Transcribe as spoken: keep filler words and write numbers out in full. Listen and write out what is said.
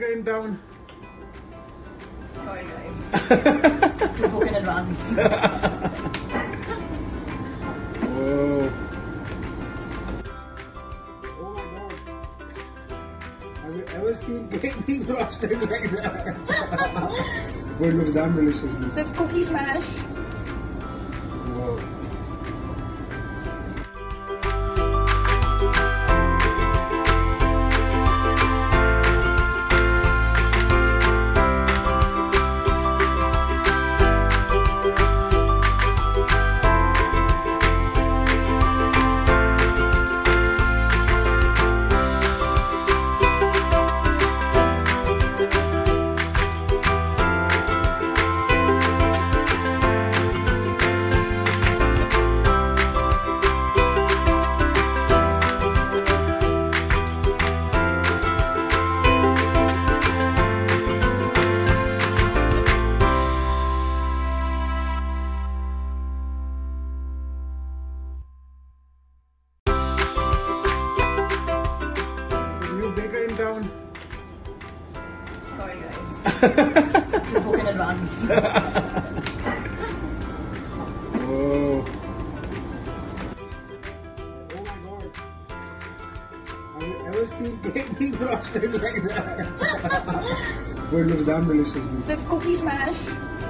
in town. Sorry guys. We book in advance. Whoa. Oh my god. Have you ever seen cake being frosted like that? Oh, it looks damn delicious. Man. So it's cookie smash. Whoa. Baker in town. Sorry guys. We book in advance. Whoa. Oh my god. Have you ever seen cake being frosted like that? Oh, it looks damn delicious. Man. So it's cookie smash.